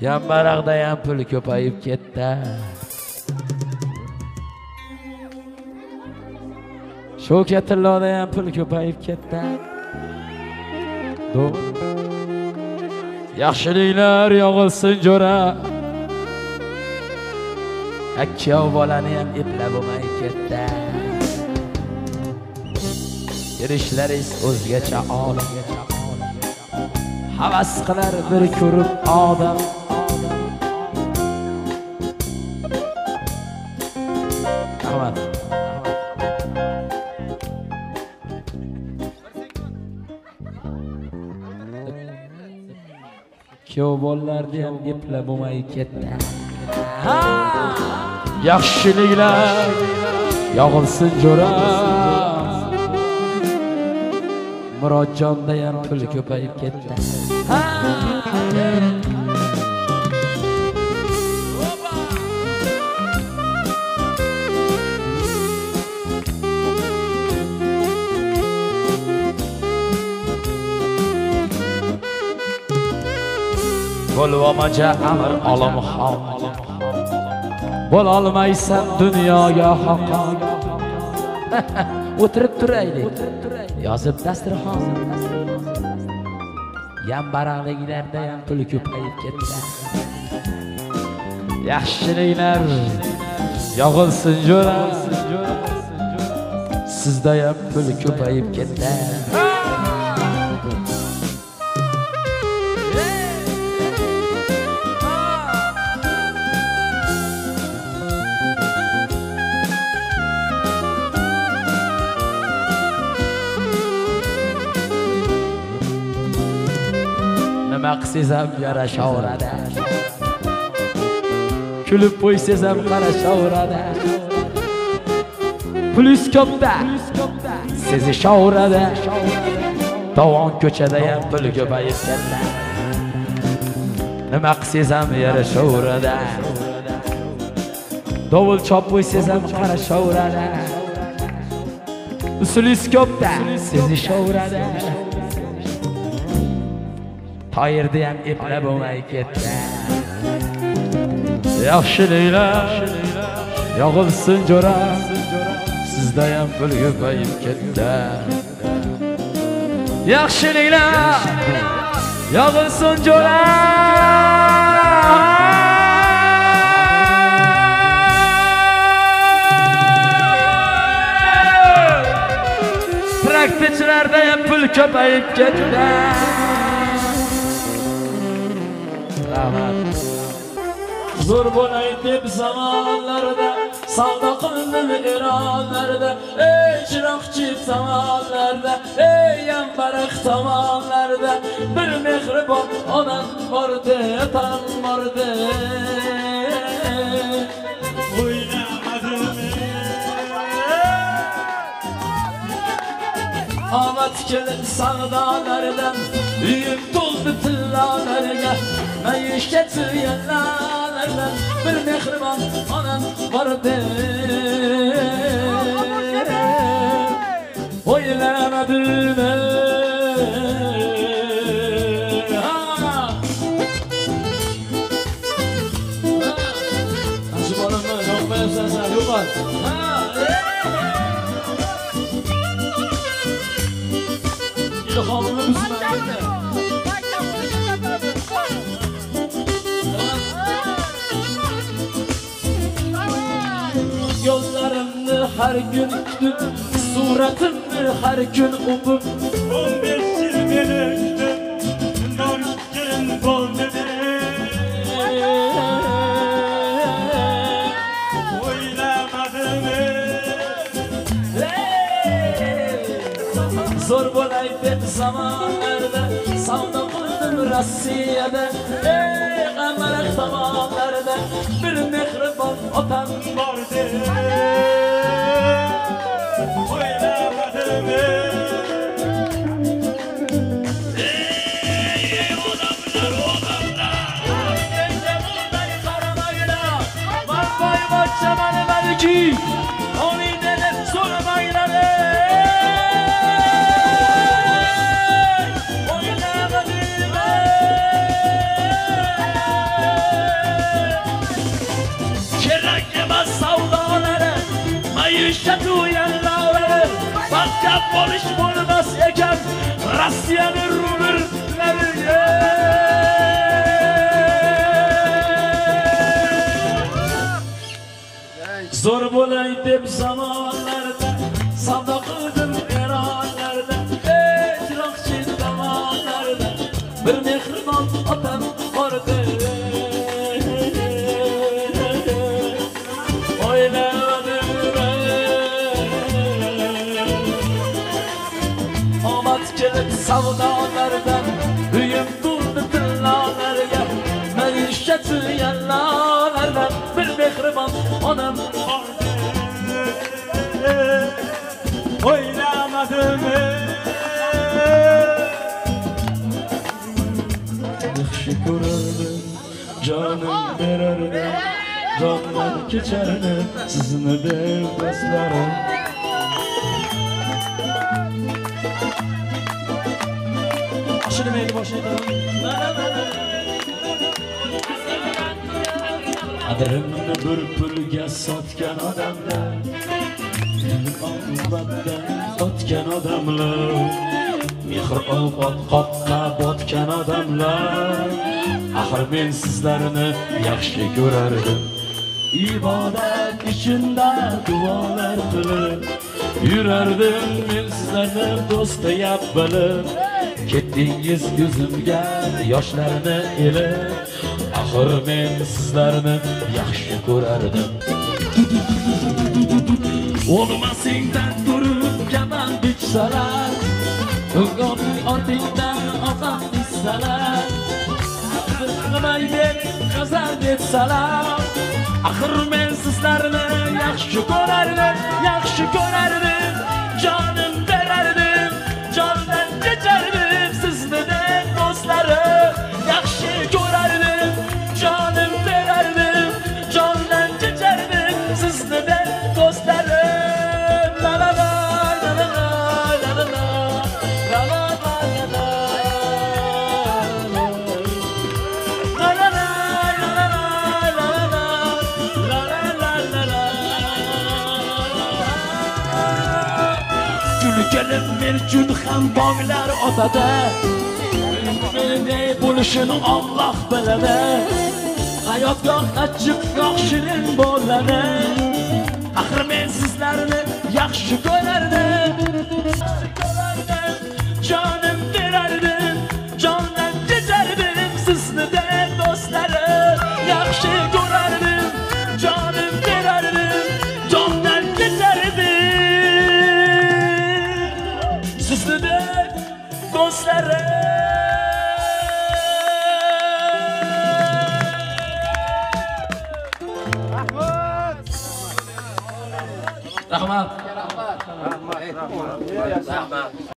Yambaraqda ham pul ko'payib ketdi. Sho'katilloda ham pul ko'payib ketdi. Yaxshiliklar yog'ilsin jo'ra. Akkov bolani ham eplab bo'lmay ketdi. Yirishlaringiz o'zgacha olam. Havas qilar bir ko'rib odam. Rahmat. Kuyov bolalarni ham eplab bo'lmay ketdi. Yaxshiliklar yog'ilsin jo'ra. Murodjonda ham pul ko'payib ketdi. Bo'lvamaja amr olimxon. Bo'lolmaysan dunyoga xoqon. O'tirib turaylik. Yozib dasturxon. Yambaraqliklarda ham pul ko'payib ketdi. Yaxshiliklar yog'ilsin jo'ra. Sizda ham pul ko'payib ketdi. Maqsizam yarashaveradi. Kulib qo'ysam qarashaveradi. Plus ko'pda sezishaveradi. Dovon ko'chada ham pul ko'payib ketdi. Nima qilsam yarashaveradi. Dovul chop qo'ysam qarashaveradi. Plus ko'pda sezishaveradi. Toyirda ham eplab bo'lmay ketdi. Yaxshiliklar yog'ilsin jo'ra. Sizda ham pul ko'payib ketdi. Yaxshiliklar yog'ilsin jo'ra. Traktorchilarda ham pul ko'payib ketdi. Zo'r bo'lay deb zamonlarda savdo qildim Eronlarda. Ey chiroqchi zamonlarda, ey yambaraq zamonlarda bir mehribon onam bordi, otam bordi. Omad kelib savdolardan uyim to'ldi tillalarga. Mayishga tuyanlardan bir mehribon onam bordi. O'ylamadim Aşı bolamni yo'qmayapsan sen yo'qol. İlhamımı bismillah. Yollarımni her gün üzdüm, suratımni her gün umum. 15 yıl beni üzdüm, bundan gelin bol dedi. Oylamadım. Zor bo'lay deb zamonlarda savdo qildim Rossiyada. Ey qamaraq tomonlarda bir mehribon otam bordi. O'ylamadim. Ey odamlar. Menga bunday qaramanglar. Voy bachchamani balki oliyda deb so'ramanglar. Maishat uyanlar Bakka bolish bo'lmas ekan Rossiyani rumirlariga Zo'r bo'lay deb zamonlarda savdo qildim eronlarda chiroqchi tomonlarda bir mehribon otam bordi o'ylamadim omad kelib savdolardan uyim to'ldi tillolarga maishati yallolardan bir mehribon onam oylamadım yaxshi ko'rardim jonim berardim jonlar kechardi sizni deb do'stlarim shuni men boshlayman qadrimni bir pulga sotgan odamlar oqibatdan o'tgan odamlar mehr obod qopqa botgan odamlar axir men sizlarni yaxshi ko'rardim ibodat ichida duolar qilib yurardim men sizlarni do'st deb bilib ketdingiz yuzimga yoshlarni elib axir men sizlarni yaxshi ko'rardim Olmasingdan turib kaman bichsalar O'g'oning ortingdan oqam bitsalar Qilmay deb g'azal detsalar Axir men sizlarni yaxshi ko'rardim Jonim berardim, jondan kechardim Sizni deb do'stlarim yaxshi ko'rardim Jonim berardim, jondan kechardim Sizni deb do'stlarim Gülgelim mevcut ham bog'lar otadi Ne bo'lishini Alloh biladi Hayot goh achchiq goh shirin bo'ladi Axir men sizlarni yaxshi ko'rardim Jonim berardim jondan kechardim Sizni deb do'stlarim yaxshi ko'rardim Jonim berardim jondan kechardim Sizni deb do'stlarim Rahmat.